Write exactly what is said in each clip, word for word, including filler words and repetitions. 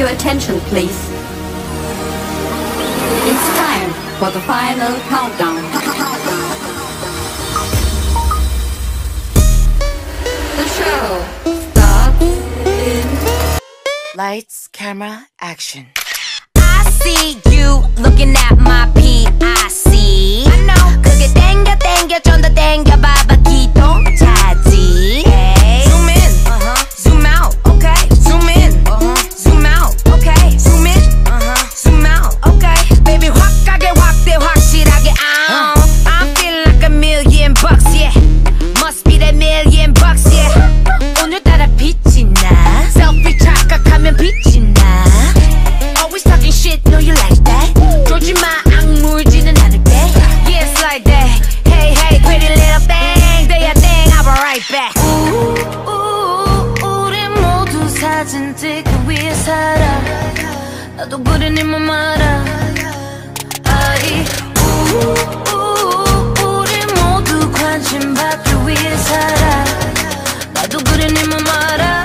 your attention, please. It's time for the final countdown. The show starts in... Lights, camera, action. I see you looking at my P I C. I know. 그게 땡겨 땡겨 좀 더 땡겨 봐봐 기동 차지. Hey. Zoom in, uh-huh. Zoom out, okay. Zoom in, uh-huh. Zoom out, okay. Zoom in, uh-huh. Zoom out, okay. Baby 확 가게 확대 확실하게 out. I'm feeling like a million bucks, yeah. Must be that million bucks, yeah. 오늘따라 빛이 나. Selfie 착각하면 빛이 나. Always talking shit, know you like that. 조지마 악물지는 않을게. Yeah, it's like that. Hey, hey, pretty little thing. Do your thing, I'll be right back. Ooh, ooh, 우리 모두 사진 찍기 위해 살아. 나도 그래 네 맘 알아. 아이, ooh, ooh, 우리 모두 관심 받기 위해 살아. 나도 그래 네 맘 알아.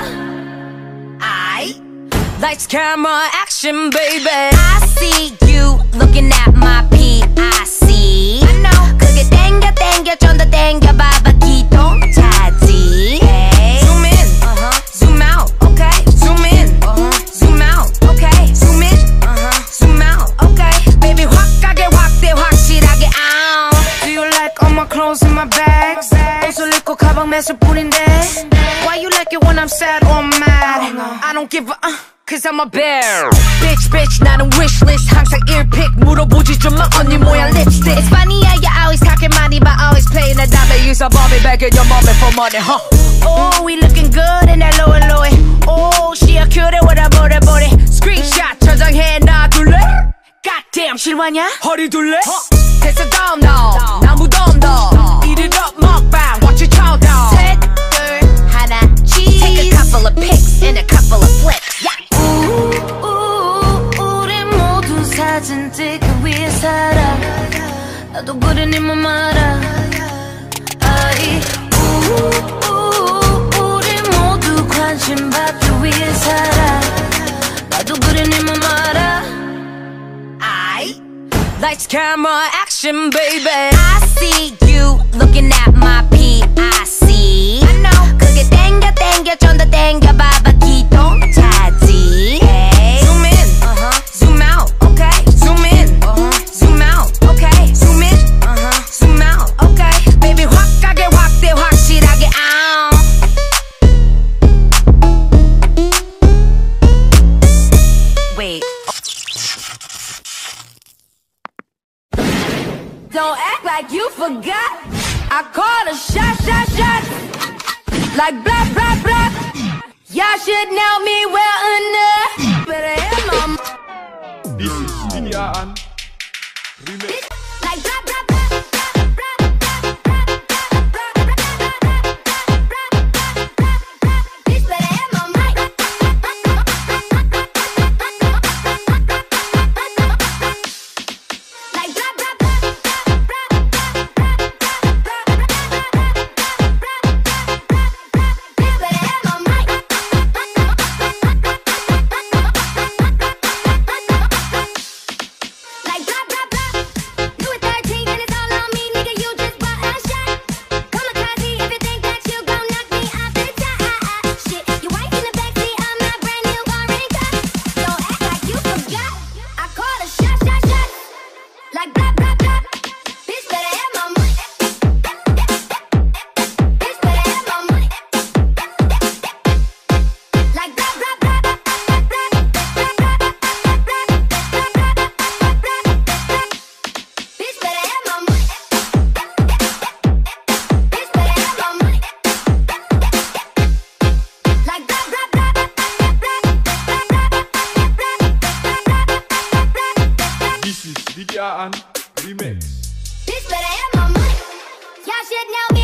아이. Lights, camera, action, baby. I see you looking at my P I C. I know. 그게 땡겨 땡겨 좀 더 땡겨 봐봐 기동 차지. Hey. Zoom in, uh-huh. Zoom out, okay. Zoom in, uh-huh. Zoom out, okay. Zoom in, uh-huh. Zoom out, okay. Baby 확 가게 확대 확실하게 out. Do you like all my clothes in my bags? 옷을 입고 가방 매실 뿐인데. Why you like it when I'm sad or mad? I don't give a uh. Cause I'm a bear. Bitch, bitch, 나는 wishlist. 항상 earpick 물어보지 좀 마 언니 모양 lipstick. It's funny how you always talking money but always playing the dummy. Use a bobby back in your moment for money, huh? Oh, we looking good in that lower lower. Oh, she a cutie with a booty booty. Screenshot 저장해 놔둘래? Goddamn 실화냐? 허리 둘래? 됐어 다음 너 난 무덤더. Eat it up 먹방 watch it chow down. 셋, 둘, 하나, cheese. Take a couple of pics and a couple of flicks. Yeah. 사진 찍기 위해 살아. 나도 그래 네 맘 알아. 아이, 우, 우리 모두 관심 받기 위해 살아. 나도 그래 네 맘 알아. 아이. Lights, camera, action, baby. I see you looking at my P I C. I know. 그게 땡겨 땡겨 좀 더 땡겨 봐봐 기동 차지. Hey. Zoom in, uh-huh. Zoom out. Zoom in, uh-huh. Zoom out, okay. Zoom in, uh-huh. Zoom out, okay. Baby 확 가게 확대 확실하게 out. Wait. Don't act like you forgot. I called a shot, shot, shot. Like blah, blah, blah. Y'all should know me well enough. Better have my... This is BJMP Remix. Like blah, blah, blah, blah, blah, blah, blah. Bitch better have my mic. Like blah, blah, blah, blah, blah, bitch better have my mic. Like blah, blah, blah. You a thirteen and it's all on me, nigga, you just bought a shot. Kamikaze if you think that you gon' knock me off the top. Shit, you white in the backseat of my brand new foreign car. Don't act like you forgot. I called a shot, shot, shot. Like blah, blah, blah. Bitch better have my money. Bitch better have my money. Like blah, blah, blah, blah, blah, blah, blah, blah, bitch better have my money. Bitch better have my money. Like blah, blah, blah, blah, This is BJMP Remix. bitch better have my money. Y'all should know me.